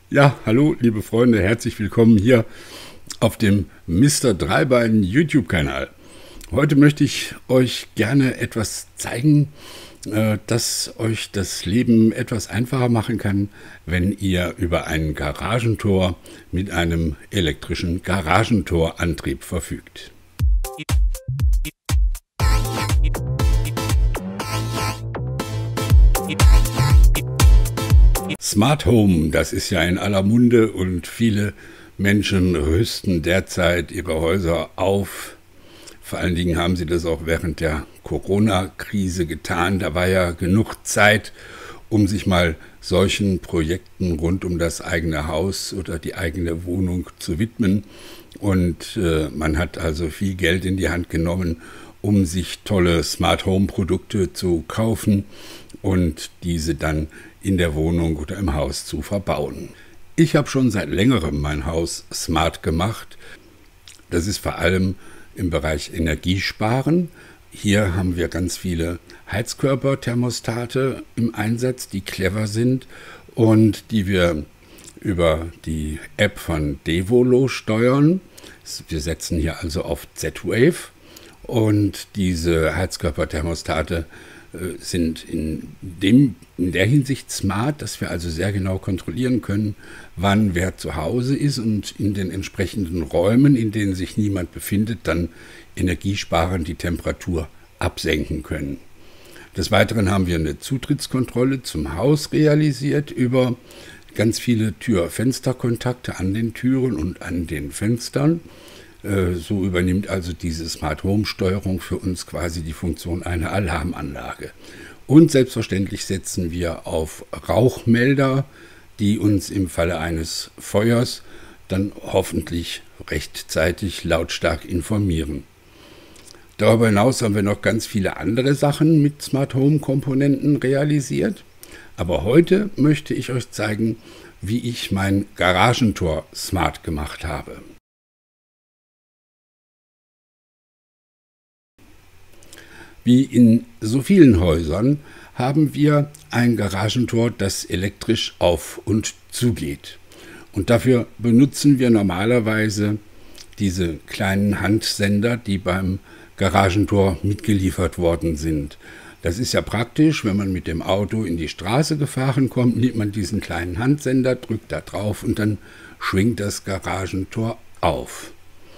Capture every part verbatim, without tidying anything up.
Ja, hallo liebe Freunde, herzlich willkommen hier auf dem Mister Dreibein YouTube-Kanal. Heute möchte ich euch gerne etwas zeigen, äh, das euch das Leben etwas einfacher machen kann, wenn ihr über ein Garagentor mit einem elektrischen Garagentorantrieb verfügt. Smart Home, das ist ja in aller Munde und viele Menschen rüsten derzeit ihre Häuser auf. Vor allen Dingen haben sie das auch während der Corona-Krise getan. Da war ja genug Zeit, um sich mal solchen Projekten rund um das eigene Haus oder die eigene Wohnung zu widmen. Und äh, man hat also viel Geld in die Hand genommen, um sich tolle Smart Home Produkte zu kaufen und diese dann in der Wohnung oder im Haus zu verbauen. Ich habe schon seit längerem mein Haus smart gemacht. Das ist vor allem im Bereich Energiesparen. Hier haben wir ganz viele Heizkörperthermostate im Einsatz, die clever sind und die wir über die App von Devolo steuern. Wir setzen hier also auf Z-Wave und diese Heizkörperthermostate sind in, dem, in der Hinsicht smart, dass wir also sehr genau kontrollieren können, wann wer zu Hause ist und in den entsprechenden Räumen, in denen sich niemand befindet, dann energiesparend die Temperatur absenken können. Des Weiteren haben wir eine Zutrittskontrolle zum Haus realisiert über ganz viele Tür-Fenster-Kontakte an den Türen und an den Fenstern. So übernimmt also diese Smart Home Steuerung für uns quasi die Funktion einer Alarmanlage. Und selbstverständlich setzen wir auf Rauchmelder, die uns im Falle eines Feuers dann hoffentlich rechtzeitig lautstark informieren. Darüber hinaus haben wir noch ganz viele andere Sachen mit Smart Home Komponenten realisiert. Aber heute möchte ich euch zeigen, wie ich mein Garagentor smart gemacht habe. Wie in so vielen Häusern haben wir ein Garagentor, das elektrisch auf und zugeht. Und dafür benutzen wir normalerweise diese kleinen Handsender, die beim Garagentor mitgeliefert worden sind. Das ist ja praktisch, wenn man mit dem Auto in die Straße gefahren kommt, nimmt man diesen kleinen Handsender, drückt da drauf und dann schwingt das Garagentor auf.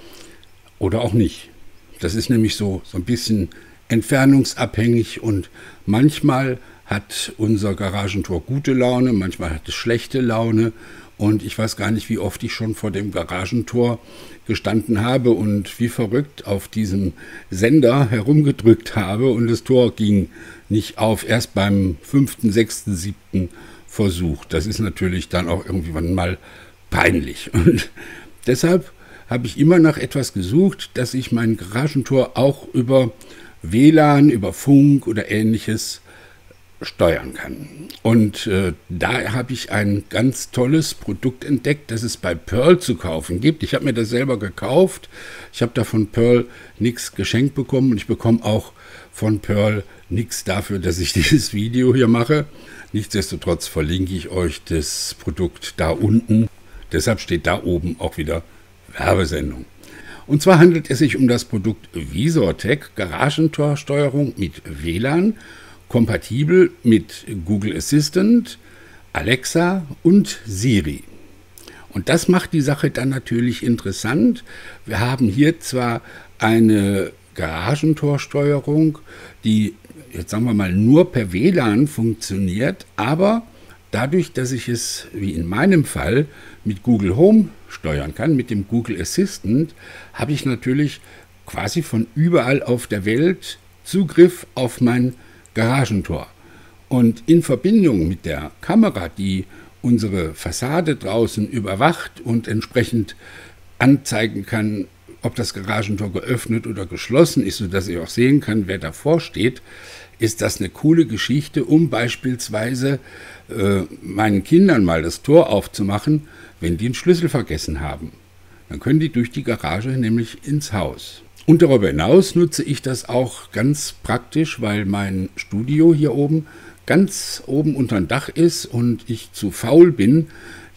Oder auch nicht. Das ist nämlich so, so ein bisschen entfernungsabhängig und manchmal hat unser Garagentor gute Laune, manchmal hat es schlechte Laune und ich weiß gar nicht, wie oft ich schon vor dem Garagentor gestanden habe und wie verrückt auf diesem Sender herumgedrückt habe und das Tor ging nicht auf, erst beim fünften, sechsten, siebten Versuch. Das ist natürlich dann auch irgendwann mal peinlich und deshalb habe ich immer nach etwas gesucht, dass ich mein Garagentor auch über W L A N, über Funk oder Ähnliches steuern kann. Und äh, da habe ich ein ganz tolles Produkt entdeckt, das es bei Pearl zu kaufen gibt. Ich habe mir das selber gekauft. Ich habe da von Pearl nichts geschenkt bekommen und ich bekomme auch von Pearl nichts dafür, dass ich dieses Video hier mache. Nichtsdestotrotz verlinke ich euch das Produkt da unten. Deshalb steht da oben auch wieder Werbesendung. Und zwar handelt es sich um das Produkt VisorTech Garagentorsteuerung mit W L A N, kompatibel mit Google Assistant, Alexa und Siri. Und das macht die Sache dann natürlich interessant. Wir haben hier zwar eine Garagentorsteuerung, die, jetzt sagen wir mal, nur per W L A N funktioniert, aber dadurch, dass ich es, wie in meinem Fall, mit Google Home steuern kann, mit dem Google Assistant, habe ich natürlich quasi von überall auf der Welt Zugriff auf mein Garagentor. Und in Verbindung mit der Kamera, die unsere Fassade draußen überwacht und entsprechend anzeigen kann, ob das Garagentor geöffnet oder geschlossen ist, sodass ich auch sehen kann, wer davor steht, ist das eine coole Geschichte, um beispielsweise äh, meinen Kindern mal das Tor aufzumachen, wenn die einen Schlüssel vergessen haben. Dann können die durch die Garage nämlich ins Haus. Und darüber hinaus nutze ich das auch ganz praktisch, weil mein Studio hier oben ganz oben unter dem Dach ist und ich zu faul bin,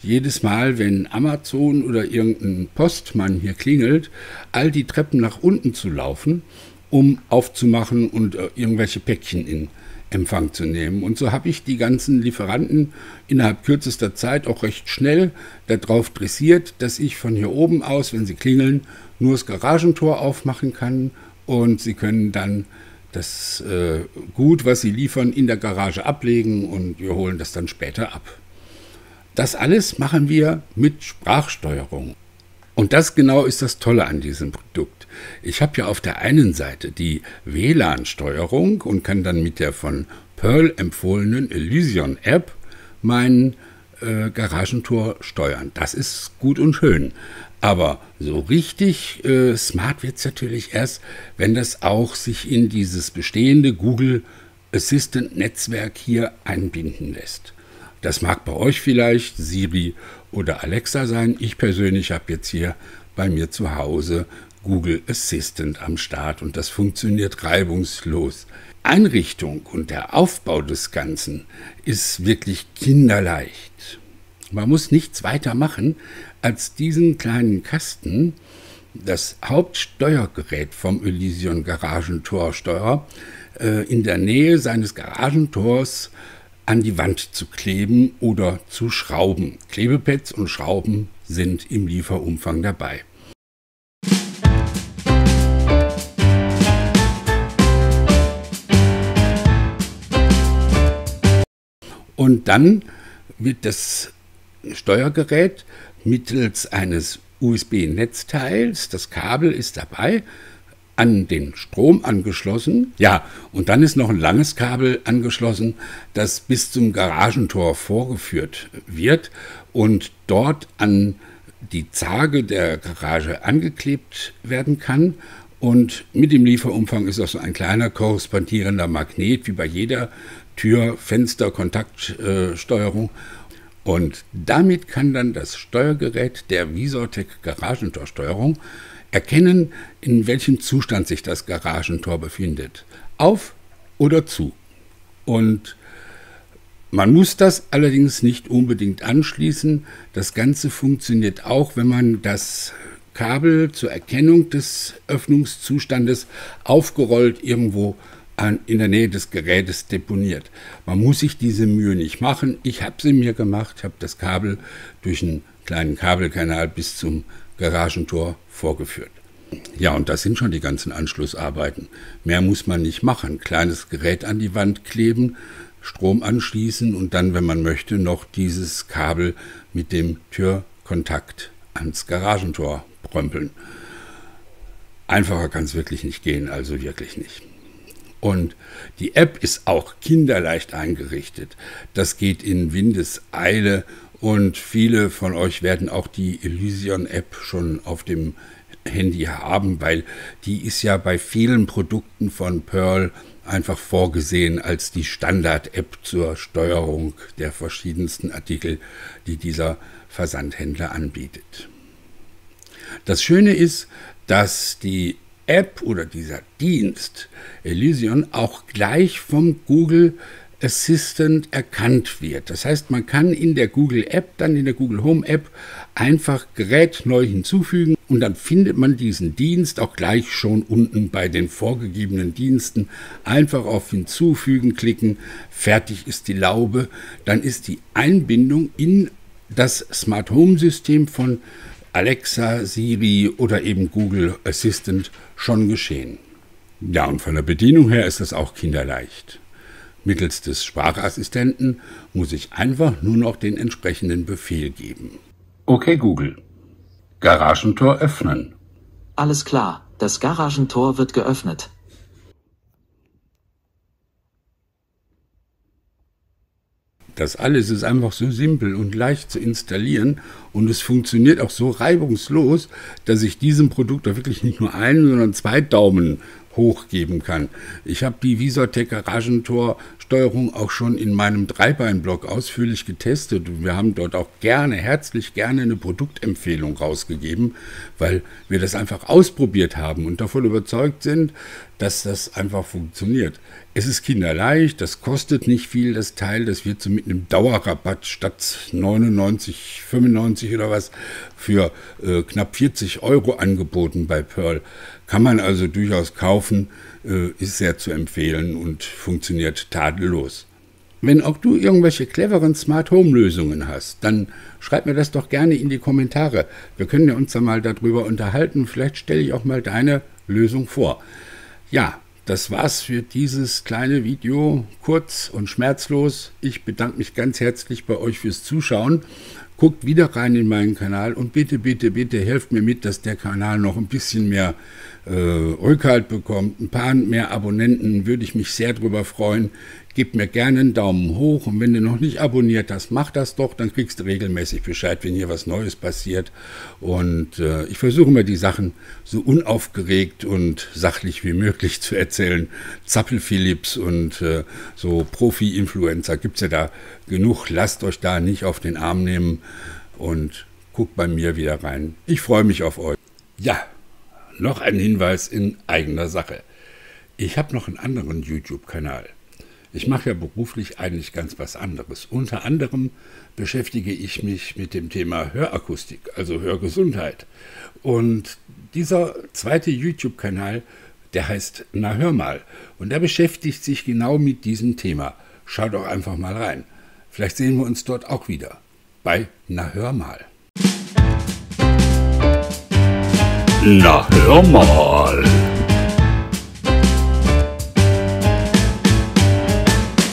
jedes Mal, wenn Amazon oder irgendein Postmann hier klingelt, all die Treppen nach unten zu laufen, um aufzumachen und äh, irgendwelche Päckchen in Empfang zu nehmen. Und so habe ich die ganzen Lieferanten innerhalb kürzester Zeit auch recht schnell darauf dressiert, dass ich von hier oben aus, wenn sie klingeln, nur das Garagentor aufmachen kann und sie können dann das äh, Gut, was sie liefern, in der Garage ablegen und wir holen das dann später ab. Das alles machen wir mit Sprachsteuerung. Und das genau ist das Tolle an diesem Produkt. Ich habe ja auf der einen Seite die W L A N-Steuerung und kann dann mit der von Perl empfohlenen Elysion-App mein äh, Garagentor steuern. Das ist gut und schön. Aber so richtig äh, smart wird es natürlich erst, wenn das auch sich in dieses bestehende Google Assistant Netzwerk hier einbinden lässt. Das mag bei euch vielleicht Siri oder Alexa sein. Ich persönlich habe jetzt hier bei mir zu Hause Google Assistant am Start und das funktioniert reibungslos. Einrichtung und der Aufbau des Ganzen ist wirklich kinderleicht. Man muss nichts weiter machen, als diesen kleinen Kasten, das Hauptsteuergerät vom Elysion Garagentorsteuer, äh, in der Nähe seines Garagentors an die Wand zu kleben oder zu schrauben. Klebepads und Schrauben sind im Lieferumfang dabei. Und dann wird das Steuergerät mittels eines U S B-Netzteils, das Kabel ist dabei, an den Strom angeschlossen. Ja, und dann ist noch ein langes Kabel angeschlossen, das bis zum Garagentor vorgeführt wird und dort an die Zarge der Garage angeklebt werden kann. Und mit dem Lieferumfang ist auch so ein kleiner korrespondierender Magnet, wie bei jeder Tür-Fenster-Kontaktsteuerung. Und damit kann dann das Steuergerät der Visortec Garagentorsteuerung erkennen, in welchem Zustand sich das Garagentor befindet. Auf oder zu. Und man muss das allerdings nicht unbedingt anschließen. Das Ganze funktioniert auch, wenn man das Kabel zur Erkennung des Öffnungszustandes aufgerollt irgendwo an, in der Nähe des Gerätes deponiert. Man muss sich diese Mühe nicht machen. Ich habe sie mir gemacht, ich habe das Kabel durch einen kleinen Kabelkanal bis zum Garagentor vorgeführt. Ja, und das sind schon die ganzen Anschlussarbeiten. Mehr muss man nicht machen. Kleines Gerät an die Wand kleben, Strom anschließen und dann, wenn man möchte, noch dieses Kabel mit dem Türkontakt ans Garagentor prömpeln. Einfacher kann es wirklich nicht gehen, also wirklich nicht. Und die App ist auch kinderleicht eingerichtet. Das geht in Windeseile und viele von euch werden auch die Elysion-App schon auf dem Handy haben, weil die ist ja bei vielen Produkten von Perl einfach vorgesehen als die Standard-App zur Steuerung der verschiedensten Artikel, die dieser Versandhändler anbietet. Das Schöne ist, dass die App oder dieser Dienst Elysion auch gleich vom Google Assistant erkannt wird. Das heißt, man kann in der Google App, dann in der Google Home App einfach Gerät neu hinzufügen und dann findet man diesen Dienst auch gleich schon unten bei den vorgegebenen Diensten. Einfach auf Hinzufügen klicken, fertig ist die Laube. Dann ist die Einbindung in das Smart Home System von Alexa, Siri oder eben Google Assistant schon geschehen. Ja, und von der Bedienung her ist das auch kinderleicht. Mittels des Sprachassistenten muss ich einfach nur noch den entsprechenden Befehl geben. Okay Google, Garagentor öffnen. Alles klar, das Garagentor wird geöffnet. Das alles ist einfach so simpel und leicht zu installieren und es funktioniert auch so reibungslos, dass ich diesem Produkt da wirklich nicht nur einen, sondern zwei Daumen hoch geben kann. Ich habe die Visortec Garagentor Sprachsteuerung auch schon in meinem Dreibein-Blog ausführlich getestet und wir haben dort auch gerne, herzlich gerne eine Produktempfehlung rausgegeben, weil wir das einfach ausprobiert haben und davon überzeugt sind, dass das einfach funktioniert. Es ist kinderleicht, das kostet nicht viel, das Teil, das wird so mit einem Dauerrabatt statt neunundneunzig, fünfundneunzig oder was für äh, knapp vierzig Euro angeboten bei Pearl. Kann man also durchaus kaufen, äh, ist sehr zu empfehlen und funktioniert tadellos. Wenn auch du irgendwelche cleveren Smart Home Lösungen hast, dann schreib mir das doch gerne in die Kommentare. Wir können ja uns da mal darüber unterhalten, vielleicht stelle ich auch mal deine Lösung vor. Ja, das war's für dieses kleine Video, kurz und schmerzlos. Ich bedanke mich ganz herzlich bei euch fürs Zuschauen. Guckt wieder rein in meinen Kanal und bitte, bitte, bitte helft mir mit, dass der Kanal noch ein bisschen mehr äh, Rückhalt bekommt. Ein paar mehr Abonnenten, würde ich mich sehr drüber freuen. Gebt mir gerne einen Daumen hoch und wenn du noch nicht abonniert hast, mach das doch, dann kriegst du regelmäßig Bescheid, wenn hier was Neues passiert. Und äh, ich versuche immer die Sachen so unaufgeregt und sachlich wie möglich zu erzählen. Zappel-Philips und äh, so Profi-Influencer gibt es ja da genug. Lasst euch da nicht auf den Arm nehmen und guckt bei mir wieder rein. Ich freue mich auf euch. Ja, noch ein Hinweis in eigener Sache. Ich habe noch einen anderen YouTube-Kanal. Ich mache ja beruflich eigentlich ganz was anderes. Unter anderem beschäftige ich mich mit dem Thema Hörakustik, also Hörgesundheit. Und dieser zweite YouTube-Kanal, der heißt Na hör mal. Und der beschäftigt sich genau mit diesem Thema. Schaut doch einfach mal rein. Vielleicht sehen wir uns dort auch wieder. Bei Na hör mal. Na hör mal.